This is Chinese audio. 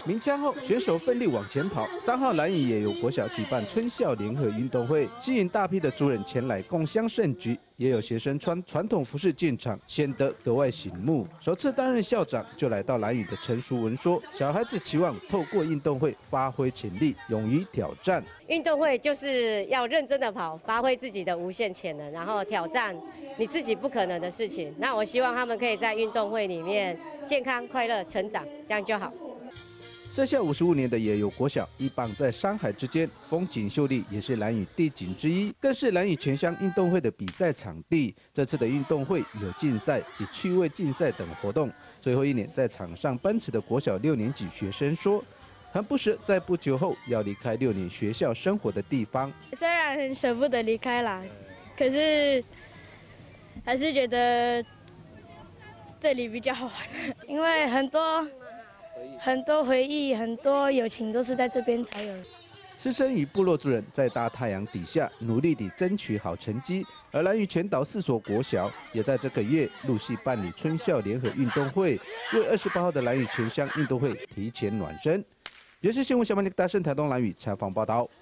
鸣枪后，选手奋力往前跑。3号蓝屿也有国小举办春校联合运动会，吸引大批的族人前来共襄盛举。也有学生穿传统服饰进场，显得格外醒目。首次担任校长就来到蓝屿的陈淑文说：“小孩子期望透过运动会发挥潜力，勇于挑战。 运动会就是要认真的跑，发挥自己的无限潜能，然后挑战你自己不可能的事情。那我希望他们可以在运动会里面健康、快乐、成长，这样就好。” 设下55年的也有国小，一棒在山海之间，风景秀丽，也是兰屿地景之一，更是兰屿全乡运动会的比赛场地。这次的运动会有竞赛及趣味竞赛等活动。最后一年在场上奔驰的国小6年级学生说，很不舍在不久后要离开6年学校生活的地方。 虽然很舍不得离开啦，可是还是觉得这里比较好玩，因为很多回忆、很多友情都是在这边才有。 师生与部落族人在大太阳底下努力地争取好成绩，而兰屿全岛4所国小也在这个月陆续办理春校联合运动会，为28号的兰屿全乡运动会提前暖身。原视新闻小曼大盛台东兰屿采访报道。